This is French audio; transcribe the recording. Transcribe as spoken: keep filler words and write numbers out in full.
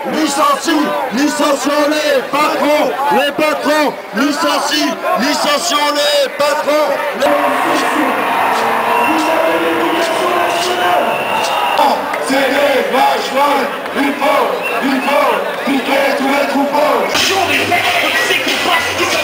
licencie, licencions les patrons, les patrons, licencie, licencions les patrons. C'est des vaches, il faut, il faut piquer tous les troupeaux. C'est qu'on passe